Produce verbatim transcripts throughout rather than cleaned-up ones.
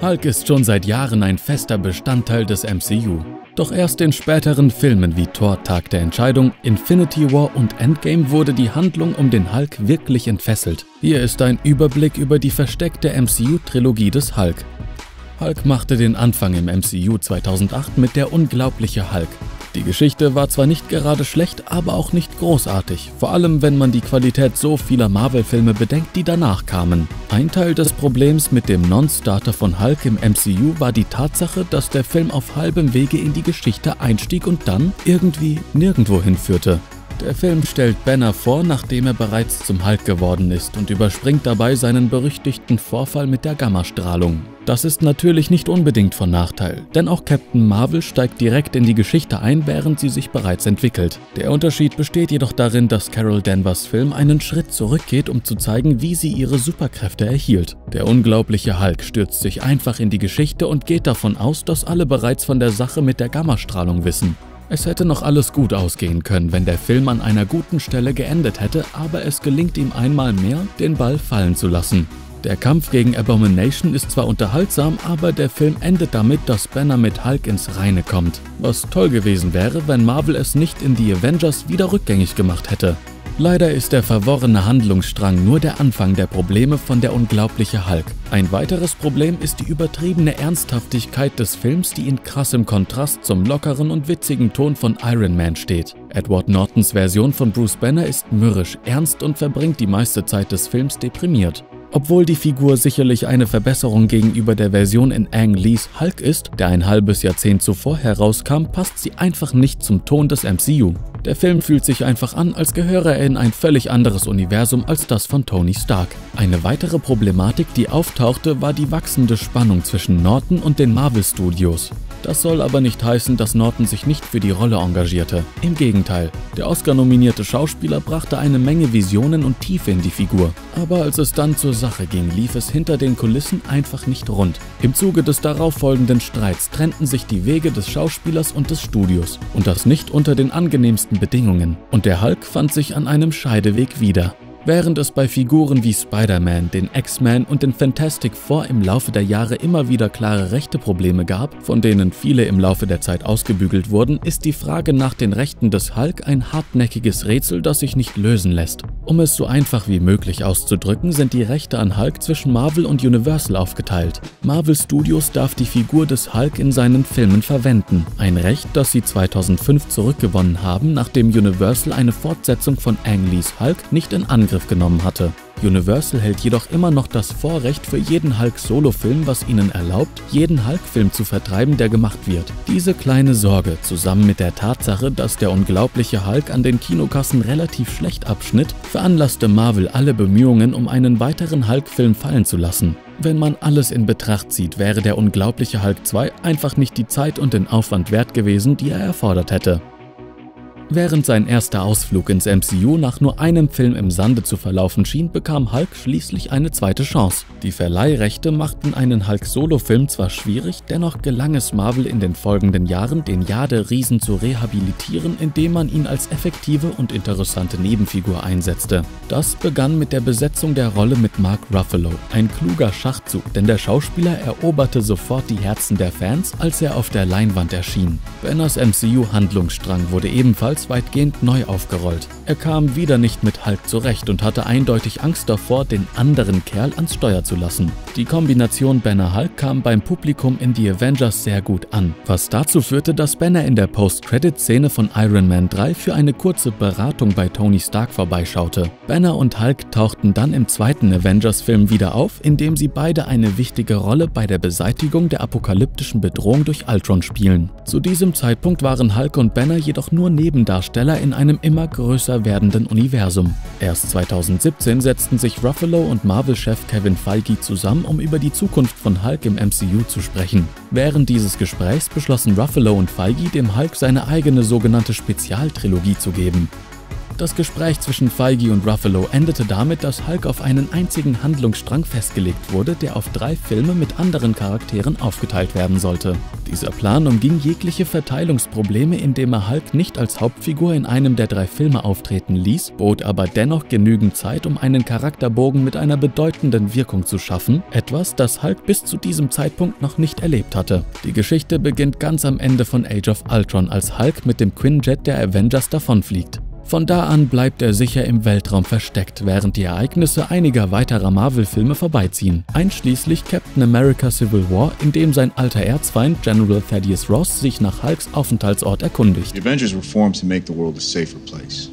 Hulk ist schon seit Jahren ein fester Bestandteil des M C U. Doch erst in späteren Filmen wie Thor: Tag der Entscheidung, Infinity War und Endgame wurde die Handlung um den Hulk wirklich entfesselt. Hier ist ein Überblick über die versteckte M C U-Trilogie des Hulk. Hulk machte den Anfang im M C U zweitausendacht mit Der unglaubliche Hulk. Die Geschichte war zwar nicht gerade schlecht, aber auch nicht großartig, vor allem wenn man die Qualität so vieler Marvel-Filme bedenkt, die danach kamen. Ein Teil des Problems mit dem Non-Starter von Hulk im M C U war die Tatsache, dass der Film auf halbem Wege in die Geschichte einstieg und dann irgendwie nirgendwo hinführte. Der Film stellt Banner vor, nachdem er bereits zum Hulk geworden ist und überspringt dabei seinen berüchtigten Vorfall mit der Gammastrahlung. Das ist natürlich nicht unbedingt von Nachteil, denn auch Captain Marvel steigt direkt in die Geschichte ein, während sie sich bereits entwickelt. Der Unterschied besteht jedoch darin, dass Carol Danvers Film einen Schritt zurückgeht, um zu zeigen, wie sie ihre Superkräfte erhielt. Der unglaubliche Hulk stürzt sich einfach in die Geschichte und geht davon aus, dass alle bereits von der Sache mit der Gammastrahlung wissen. Es hätte noch alles gut ausgehen können, wenn der Film an einer guten Stelle geendet hätte, aber es gelingt ihm einmal mehr, den Ball fallen zu lassen. Der Kampf gegen Abomination ist zwar unterhaltsam, aber der Film endet damit, dass Banner mit Hulk ins Reine kommt. Was toll gewesen wäre, wenn Marvel es nicht in die Avengers wieder rückgängig gemacht hätte. Leider ist der verworrene Handlungsstrang nur der Anfang der Probleme von Der unglaubliche Hulk. Ein weiteres Problem ist die übertriebene Ernsthaftigkeit des Films, die in krassem Kontrast zum lockeren und witzigen Ton von Iron Man steht. Edward Nortons Version von Bruce Banner ist mürrisch, ernst und verbringt die meiste Zeit des Films deprimiert. Obwohl die Figur sicherlich eine Verbesserung gegenüber der Version in Ang Lees Hulk ist, der ein halbes Jahrzehnt zuvor herauskam, passt sie einfach nicht zum Ton des M C U. Der Film fühlt sich einfach an, als gehöre er in ein völlig anderes Universum als das von Tony Stark. Eine weitere Problematik, die auftauchte, war die wachsende Spannung zwischen Norton und den Marvel Studios. Das soll aber nicht heißen, dass Norton sich nicht für die Rolle engagierte. Im Gegenteil, der Oscar-nominierte Schauspieler brachte eine Menge Visionen und Tiefe in die Figur. Aber als es dann zur Sache ging, lief es hinter den Kulissen einfach nicht rund. Im Zuge des darauffolgenden Streits trennten sich die Wege des Schauspielers und des Studios. Und das nicht unter den angenehmsten Bedingungen. Und der Hulk fand sich an einem Scheideweg wieder. Während es bei Figuren wie Spider-Man, den X-Men und den Fantastic Four im Laufe der Jahre immer wieder klare Rechteprobleme gab, von denen viele im Laufe der Zeit ausgebügelt wurden, ist die Frage nach den Rechten des Hulk ein hartnäckiges Rätsel, das sich nicht lösen lässt. Um es so einfach wie möglich auszudrücken, sind die Rechte an Hulk zwischen Marvel und Universal aufgeteilt. Marvel Studios darf die Figur des Hulk in seinen Filmen verwenden, ein Recht, das sie zweitausendfünf zurückgewonnen haben, nachdem Universal eine Fortsetzung von Ang Lees Hulk nicht in Angriff genommen hatte. Universal hält jedoch immer noch das Vorrecht für jeden Hulk-Solo-Film, was ihnen erlaubt, jeden Hulk-Film zu vertreiben, der gemacht wird. Diese kleine Sorge, zusammen mit der Tatsache, dass der unglaubliche Hulk an den Kinokassen relativ schlecht abschnitt, veranlasste Marvel alle Bemühungen, um einen weiteren Hulk-Film fallen zu lassen. Wenn man alles in Betracht zieht, wäre der unglaubliche Hulk zwei einfach nicht die Zeit und den Aufwand wert gewesen, die er erfordert hätte. Während sein erster Ausflug ins M C U nach nur einem Film im Sande zu verlaufen schien, bekam Hulk schließlich eine zweite Chance. Die Verleihrechte machten einen Hulk-Solo-Film zwar schwierig, dennoch gelang es Marvel in den folgenden Jahren, den Jade-Riesen zu rehabilitieren, indem man ihn als effektive und interessante Nebenfigur einsetzte. Das begann mit der Besetzung der Rolle mit Mark Ruffalo. Ein kluger Schachzug, denn der Schauspieler eroberte sofort die Herzen der Fans, als er auf der Leinwand erschien. Banners M C U-Handlungsstrang wurde ebenfalls weitgehend neu aufgerollt. Er kam wieder nicht mit Hulk zurecht und hatte eindeutig Angst davor, den anderen Kerl ans Steuer zu lassen. Die Kombination Banner-Hulk kam beim Publikum in The Avengers sehr gut an, was dazu führte, dass Banner in der Post-Credit-Szene von Iron Man drei für eine kurze Beratung bei Tony Stark vorbeischaute. Banner und Hulk tauchten dann im zweiten Avengers-Film wieder auf, in dem sie beide eine wichtige Rolle bei der Beseitigung der apokalyptischen Bedrohung durch Ultron spielen. Zu diesem Zeitpunkt waren Hulk und Banner jedoch nur neben Darsteller in einem immer größer werdenden Universum. Erst zweitausendsiebzehn setzten sich Ruffalo und Marvel-Chef Kevin Feige zusammen, um über die Zukunft von Hulk im M C U zu sprechen. Während dieses Gesprächs beschlossen Ruffalo und Feige, dem Hulk seine eigene sogenannte Spezialtrilogie zu geben. Das Gespräch zwischen Feige und Ruffalo endete damit, dass Hulk auf einen einzigen Handlungsstrang festgelegt wurde, der auf drei Filme mit anderen Charakteren aufgeteilt werden sollte. Dieser Plan umging jegliche Verteilungsprobleme, indem er Hulk nicht als Hauptfigur in einem der drei Filme auftreten ließ, bot aber dennoch genügend Zeit, um einen Charakterbogen mit einer bedeutenden Wirkung zu schaffen, etwas, das Hulk bis zu diesem Zeitpunkt noch nicht erlebt hatte. Die Geschichte beginnt ganz am Ende von Age of Ultron, als Hulk mit dem Quinjet der Avengers davonfliegt. Von da an bleibt er sicher im Weltraum versteckt, während die Ereignisse einiger weiterer Marvel-Filme vorbeiziehen, einschließlich Captain America Civil War, in dem sein alter Erzfeind General Thaddeus Ross sich nach Hulks Aufenthaltsort erkundigt. The Avengers were formed to make the world a safer place.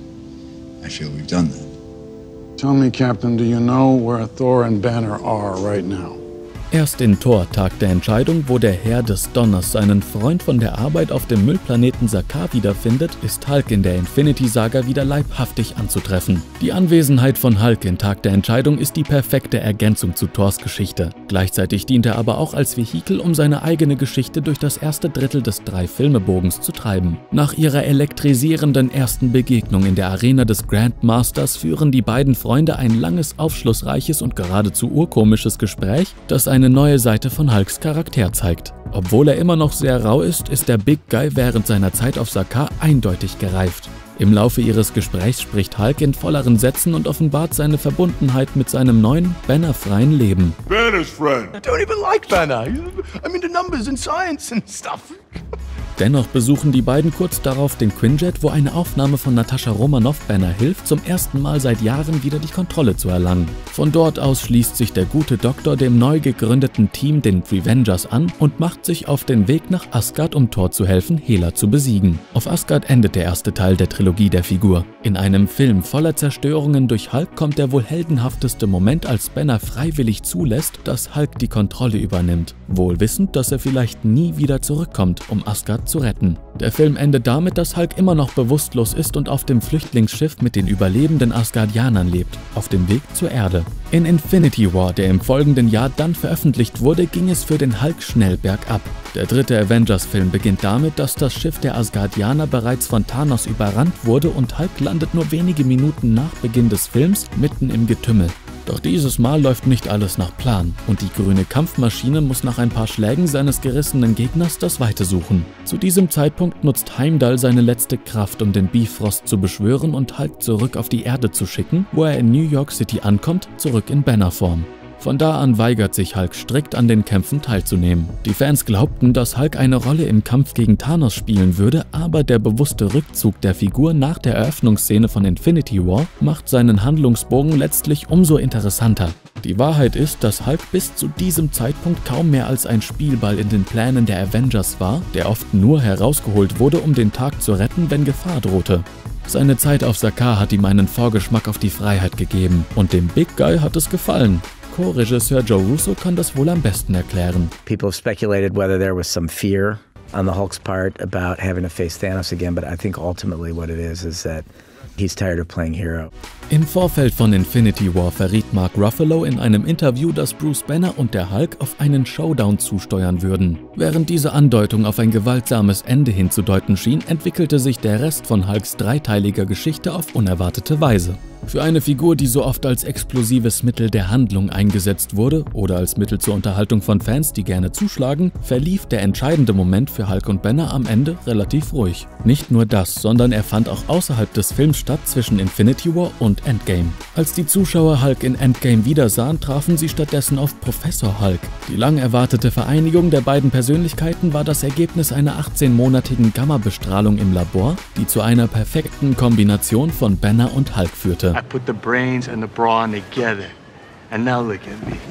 I feel we've done that. Tell me, Captain, do you know where Thor and Banner are right now? Erst in Thor, Tag der Entscheidung, wo der Herr des Donners seinen Freund von der Arbeit auf dem Müllplaneten Sakaar wiederfindet, ist Hulk in der Infinity-Saga wieder leibhaftig anzutreffen. Die Anwesenheit von Hulk in Tag der Entscheidung ist die perfekte Ergänzung zu Thors Geschichte. Gleichzeitig dient er aber auch als Vehikel, um seine eigene Geschichte durch das erste Drittel des Drei-Filme-Bogens zu treiben. Nach ihrer elektrisierenden ersten Begegnung in der Arena des Grandmasters führen die beiden Freunde ein langes, aufschlussreiches und geradezu urkomisches Gespräch, das eine eine neue Seite von Hulks Charakter zeigt. Obwohl er immer noch sehr rau ist, ist der Big Guy während seiner Zeit auf Sakaar eindeutig gereift. Im Laufe ihres Gesprächs spricht Hulk in volleren Sätzen und offenbart seine Verbundenheit mit seinem neuen, bannerfreien Leben. Banner's friend. I don't even like Banner. I mean the numbers and science and stuff. Dennoch besuchen die beiden kurz darauf den Quinjet, wo eine Aufnahme von Natascha Romanoff Banner hilft, zum ersten Mal seit Jahren wieder die Kontrolle zu erlangen. Von dort aus schließt sich der gute Doktor dem neu gegründeten Team, den Revengers, an und macht sich auf den Weg nach Asgard, um Thor zu helfen, Hela zu besiegen. Auf Asgard endet der erste Teil der Trilogie der Figur. In einem Film voller Zerstörungen durch Hulk kommt der wohl heldenhafteste Moment, als Banner freiwillig zulässt, dass Hulk die Kontrolle übernimmt, wohl wissend, dass er vielleicht nie wieder zurückkommt, um Asgard zu retten. Der Film endet damit, dass Hulk immer noch bewusstlos ist und auf dem Flüchtlingsschiff mit den überlebenden Asgardianern lebt, auf dem Weg zur Erde. In Infinity War, der im folgenden Jahr dann veröffentlicht wurde, ging es für den Hulk schnell bergab. Der dritte Avengers-Film beginnt damit, dass das Schiff der Asgardianer bereits von Thanos überrannt wurde und Hulk landet nur wenige Minuten nach Beginn des Films mitten im Getümmel. Doch dieses Mal läuft nicht alles nach Plan und die grüne Kampfmaschine muss nach ein paar Schlägen seines gerissenen Gegners das Weite suchen. Zu diesem Zeitpunkt nutzt Heimdall seine letzte Kraft, um den Bifrost zu beschwören und Hulk zurück auf die Erde zu schicken, wo er in New York City ankommt, zurück in Bannerform. Von da an weigert sich Hulk strikt, an den Kämpfen teilzunehmen. Die Fans glaubten, dass Hulk eine Rolle im Kampf gegen Thanos spielen würde, aber der bewusste Rückzug der Figur nach der Eröffnungsszene von Infinity War macht seinen Handlungsbogen letztlich umso interessanter. Die Wahrheit ist, dass Hulk bis zu diesem Zeitpunkt kaum mehr als ein Spielball in den Plänen der Avengers war, der oft nur herausgeholt wurde, um den Tag zu retten, wenn Gefahr drohte. Seine Zeit auf Sakaar hat ihm einen Vorgeschmack auf die Freiheit gegeben und dem Big Guy hat es gefallen. Co-Regisseur Joe Russo kann das wohl am besten erklären. People have speculated whether there was some fear on the Hulk's part about having to face Thanos again, but I think ultimately what it is is that he's tired of playing hero. Im Vorfeld von Infinity War verriet Mark Ruffalo in einem Interview, dass Bruce Banner und der Hulk auf einen Showdown zusteuern würden. Während diese Andeutung auf ein gewaltsames Ende hinzudeuten schien, entwickelte sich der Rest von Hulks dreiteiliger Geschichte auf unerwartete Weise. Für eine Figur, die so oft als explosives Mittel der Handlung eingesetzt wurde oder als Mittel zur Unterhaltung von Fans, die gerne zuschlagen, verlief der entscheidende Moment für Hulk und Banner am Ende relativ ruhig. Nicht nur das, sondern er fand auch außerhalb des Films statt, zwischen Infinity War und Endgame. Als die Zuschauer Hulk in Endgame wiedersahen, trafen sie stattdessen auf Professor Hulk. Die lang erwartete Vereinigung der beiden Persönlichkeiten war das Ergebnis einer achtzehnmonatigen Gamma-Bestrahlung im Labor, die zu einer perfekten Kombination von Banner und Hulk führte. I put the brains and the brawn together. And now look at me.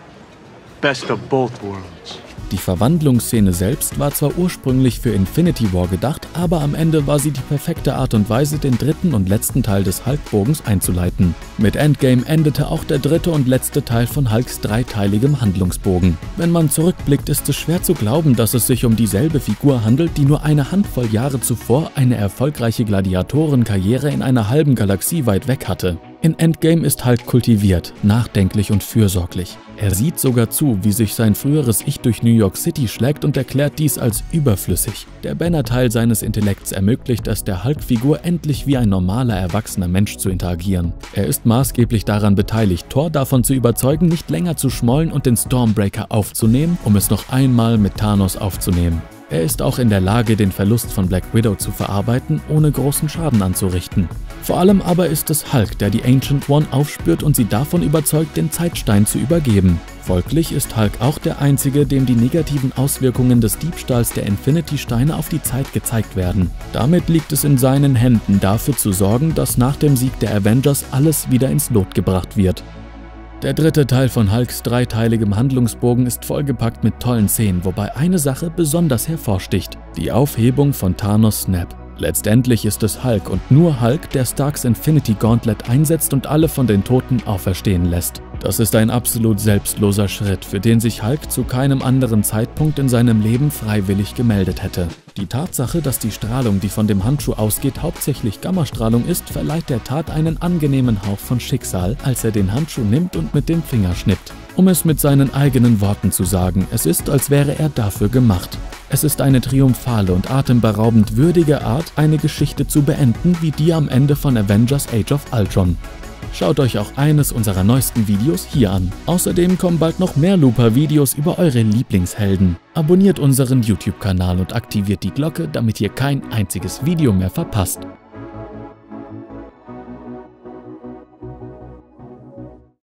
Best of both worlds. Die Verwandlungsszene selbst war zwar ursprünglich für Infinity War gedacht, aber am Ende war sie die perfekte Art und Weise, den dritten und letzten Teil des Hulk-Bogens einzuleiten. Mit Endgame endete auch der dritte und letzte Teil von Hulks dreiteiligem Handlungsbogen. Wenn man zurückblickt, ist es schwer zu glauben, dass es sich um dieselbe Figur handelt, die nur eine Handvoll Jahre zuvor eine erfolgreiche Gladiatorenkarriere in einer halben Galaxie weit weg hatte. In Endgame ist Hulk kultiviert, nachdenklich und fürsorglich. Er sieht sogar zu, wie sich sein früheres Ich durch New York City schlägt und erklärt dies als überflüssig. Der Banner-Teil seines Intellekts ermöglicht es der Hulk-Figur endlich wie ein normaler, erwachsener Mensch zu interagieren. Er ist maßgeblich daran beteiligt, Thor davon zu überzeugen, nicht länger zu schmollen und den Stormbreaker aufzunehmen, um es noch einmal mit Thanos aufzunehmen. Er ist auch in der Lage, den Verlust von Black Widow zu verarbeiten, ohne großen Schaden anzurichten. Vor allem aber ist es Hulk, der die Ancient One aufspürt und sie davon überzeugt, den Zeitstein zu übergeben. Folglich ist Hulk auch der Einzige, dem die negativen Auswirkungen des Diebstahls der Infinity-Steine auf die Zeit gezeigt werden. Damit liegt es in seinen Händen, dafür zu sorgen, dass nach dem Sieg der Avengers alles wieder ins Lot gebracht wird. Der dritte Teil von Hulks dreiteiligem Handlungsbogen ist vollgepackt mit tollen Szenen, wobei eine Sache besonders hervorsticht: die Aufhebung von Thanos' Snap. Letztendlich ist es Hulk und nur Hulk, der Starks Infinity Gauntlet einsetzt und alle von den Toten auferstehen lässt. Das ist ein absolut selbstloser Schritt, für den sich Hulk zu keinem anderen Zeitpunkt in seinem Leben freiwillig gemeldet hätte. Die Tatsache, dass die Strahlung, die von dem Handschuh ausgeht, hauptsächlich Gammastrahlung ist, verleiht der Tat einen angenehmen Hauch von Schicksal, als er den Handschuh nimmt und mit dem Finger schnippt. Um es mit seinen eigenen Worten zu sagen, es ist, als wäre er dafür gemacht. Es ist eine triumphale und atemberaubend würdige Art, eine Geschichte zu beenden, wie die am Ende von Avengers Age of Ultron. Schaut euch auch eines unserer neuesten Videos hier an. Außerdem kommen bald noch mehr Looper-Videos über eure Lieblingshelden. Abonniert unseren YouTube-Kanal und aktiviert die Glocke, damit ihr kein einziges Video mehr verpasst.